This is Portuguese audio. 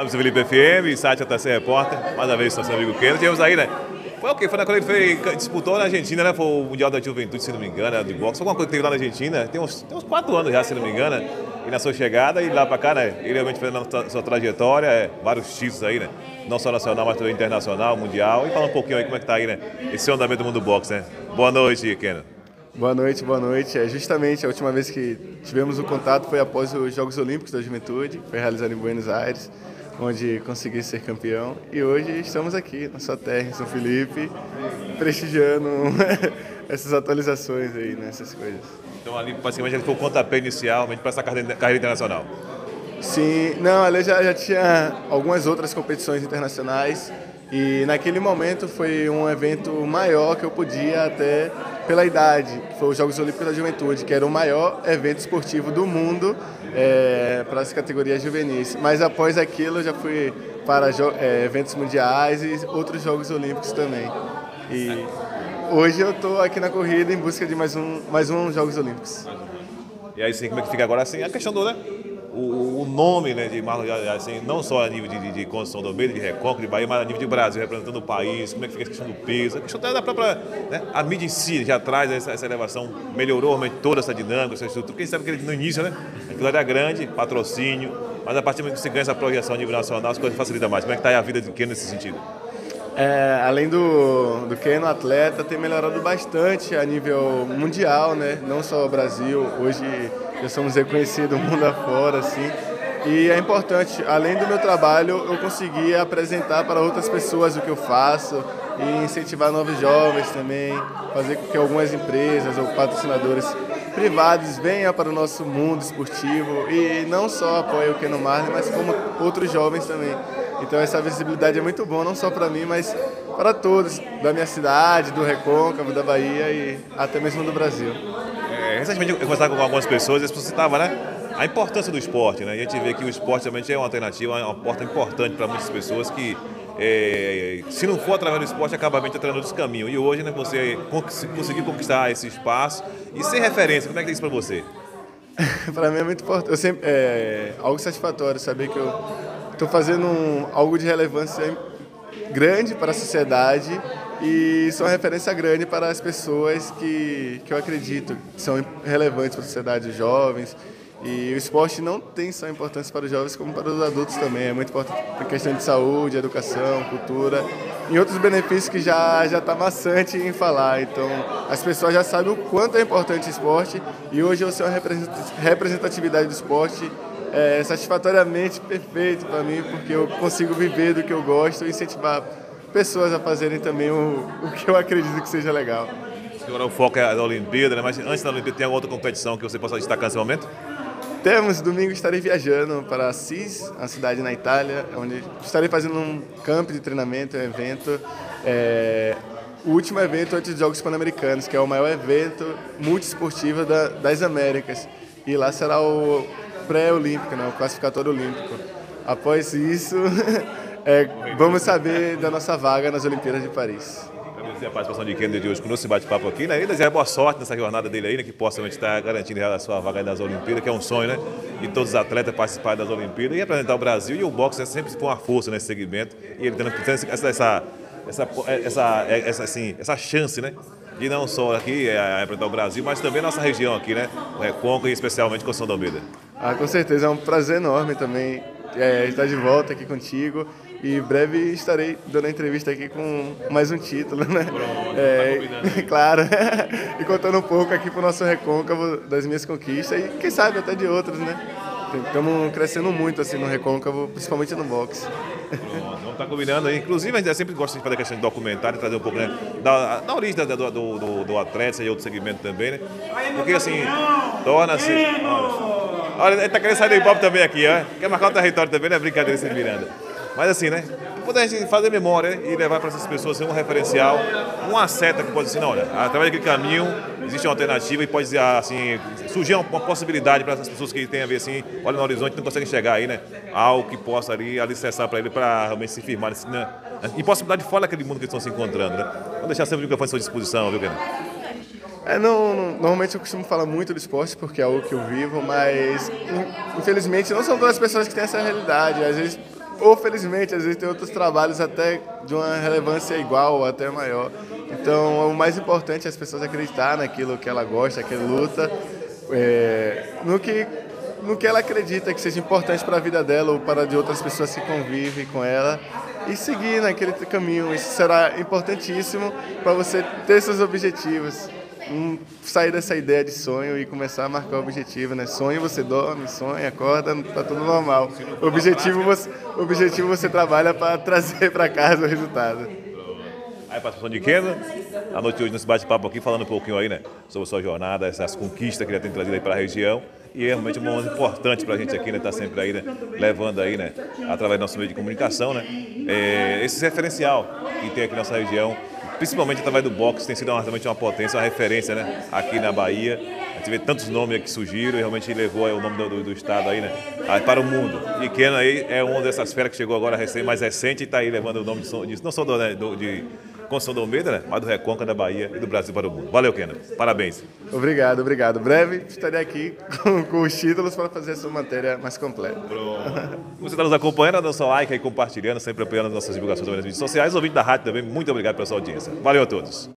Olá, Mr. Felipe FM, site ATC Repórter, mais uma vez, nosso amigo Keno. Tivemos aí, né? Foi o quê? Foi quando ele disputou na Argentina, né? Foi o Mundial da Juventude, se não me engano, de boxe. Foi alguma coisa que teve lá na Argentina, tem uns 4 anos já, se não me engano. E na sua chegada, e lá pra cá, né? Ele realmente fez na sua trajetória, vários títulos aí, né? Não só nacional, mas também internacional, mundial. E fala um pouquinho aí como é que tá aí, né? Esse andamento do mundo do boxe, né? Boa noite, Keno. Boa noite, boa noite. Justamente a última vez que tivemos o contato foi após os Jogos Olímpicos da Juventude, foi realizado em Buenos Aires, onde consegui ser campeão. E hoje estamos aqui na sua terra, em São Felipe, prestigiando essas atualizações aí, né, essas coisas. Então ali, basicamente, ele foi o pontapé inicial para essa carreira internacional. Sim, não, ali já tinha algumas outras competições internacionais e naquele momento foi um evento maior que eu podia até pela idade, que foi os Jogos Olímpicos da Juventude, que era o maior evento esportivo do mundo para as categorias juvenis. Mas após aquilo eu já fui para eventos mundiais e outros Jogos Olímpicos também. E hoje eu estou aqui na corrida em busca de mais um Jogos Olímpicos. E aí sim, como é que fica agora assim? A questão do, né? O nome, né, de Marlon, assim, não só a nível de Constituição do Meio, de Recôncavo, de Bahia, mas a nível de Brasil, representando o país, como é que fica a questão do peso, a questão da própria, né, a mídia em si já traz essa elevação, melhorou realmente toda essa dinâmica, essa estrutura, porque a gente sabe que no início, né, aquilo era grande, patrocínio, mas a partir do momento que você ganha essa projeção a nível nacional, as coisas facilitam mais. Como é que está a vida de Keno nesse sentido? Além do Keno atleta, tem melhorado bastante a nível mundial, né? Não só o Brasil, hoje já somos reconhecidos mundo afora, assim. E é importante, além do meu trabalho, eu conseguir apresentar para outras pessoas o que eu faço e incentivar novos jovens também, fazer com que algumas empresas ou patrocinadores privados venham para o nosso mundo esportivo e não só apoiem o Keno Marley, mas como outros jovens também. Então essa visibilidade é muito boa, não só para mim, mas para todos, da minha cidade, do Recôncavo, da Bahia e até mesmo do Brasil. Recentemente eu conversava com algumas pessoas e as pessoas citavam, né, a importância do esporte, né? E a gente vê que o esporte realmente é uma alternativa, é uma porta importante para muitas pessoas que, se não for através do esporte, acaba atraindo outros caminhos. E hoje, né, você conseguir conquistar esse espaço e ser referência, como é que é isso para você? Para mim é muito importante, eu sempre, algo satisfatório saber que eu estou fazendo algo de relevância grande para a sociedade e sou uma referência grande para as pessoas que eu acredito que são relevantes para a sociedade, os jovens. E o esporte não tem só importância para os jovens, como para os adultos também. É muito importante para a questão de saúde, educação, cultura e outros benefícios que já está maçante em falar. Então, as pessoas já sabem o quanto é importante o esporte e hoje eu ser uma representatividade do esporte satisfatoriamente perfeito para mim, porque eu consigo viver do que eu gosto e incentivar pessoas a fazerem também o que eu acredito que seja legal. Agora o foco é a Olimpíada, né? Mas antes da Olimpíada tem alguma outra competição que você possa destacar nesse momento? Temos, domingo estarei viajando para Assis, a cidade na Itália, onde estarei fazendo um camp de treinamento, um evento, o último evento antes dos Jogos Pan-Americanos, que é o maior evento multiesportivo das Américas. E lá será o pré-olímpico, né, o classificatório olímpico. Após isso, vamos saber da nossa vaga nas Olimpíadas de Paris. Agradecer a participação de Keno de hoje conosco, esse bate-papo aqui, né? E desejar boa sorte nessa jornada dele aí, né? Que possa estar garantindo a sua vaga nas Olimpíadas, que é um sonho, né? De todos os atletas participarem das Olimpíadas e representar o Brasil. E o boxe sempre foi uma força nesse segmento. E ele tendo essa chance, né? De não só aqui representar o Brasil, mas também a nossa região aqui, né? O Recôncavo e especialmente Constituição do Almeida. Com certeza, é um prazer enorme também estar de volta aqui contigo. E em breve estarei dando a entrevista aqui com mais um título, né? Claro. E contando um pouco aqui para o nosso Recôncavo das minhas conquistas e quem sabe até de outros, né? Estamos crescendo muito assim no Recôncavo, principalmente no boxe. Vamos estar combinando aí. Inclusive, a gente sempre gosta de fazer questão de documentário, trazer um pouco, né, da origem do atleta e outro segmento também, né? Porque assim, torna-se. Olha, ele está querendo sair do hip-hop também aqui, ó. Quer marcar o território também, não é brincadeira esse Miranda. Mas assim, né? Poder a gente fazer memória, né, e levar para essas pessoas assim, um referencial, uma seta que pode dizer, não, olha, através daquele caminho existe uma alternativa e pode dizer, assim, surgir uma possibilidade para essas pessoas que têm a ver assim, olha no horizonte, não conseguem chegar aí, né? Algo que possa ali alicerçar para ele, para realmente se firmar assim, né? E possibilidade fora daquele mundo que eles estão se encontrando, né? Vamos deixar sempre o microfone à sua disposição, viu, Keno? Normalmente eu costumo falar muito do esporte porque é algo que eu vivo, mas infelizmente não são todas as pessoas que têm essa realidade. Às vezes ou felizmente, às vezes tem outros trabalhos até de uma relevância igual ou até maior. Então, o mais importante é as pessoas acreditar naquilo que ela gosta, que ela luta, no que ela acredita que seja importante para a vida dela ou para de outras pessoas que convivem com ela e seguir naquele caminho. Isso será importantíssimo para você ter seus objetivos. Sair dessa ideia de sonho e começar a marcar o objetivo, né? Sonho você dorme, sonha, acorda, tá tudo normal. O objetivo você trabalha para trazer para casa o resultado. Aí, participação de Kena, a noite de hoje nesse bate-papo aqui, falando um pouquinho aí, né, sobre a sua jornada, essas conquistas que ele tem trazido aí para a região. E é realmente um momento importante para a gente aqui, né, tá sempre aí, né, levando aí, né, através do nosso meio de comunicação, né, esse referencial que tem aqui na nossa região, principalmente através do boxe, tem sido realmente uma potência, uma referência, né, aqui na Bahia. A gente vê tantos nomes que surgiram e realmente levou aí o nome do estado aí, né, para o mundo. E Kena aí é uma dessas feras que chegou agora mais recente e está aí levando o nome de não só de Conceição do Almeida, né, mas do Recôncavo da Bahia e do Brasil para o mundo. Valeu, Kena. Parabéns. Obrigado. Breve estarei aqui com os títulos para fazer essa matéria mais completa. Você está nos acompanhando, dando seu like aí, compartilhando, sempre apoiando as nossas divulgações nas mídias sociais. Ouvinte da rádio também, muito obrigado pela sua audiência. Valeu a todos.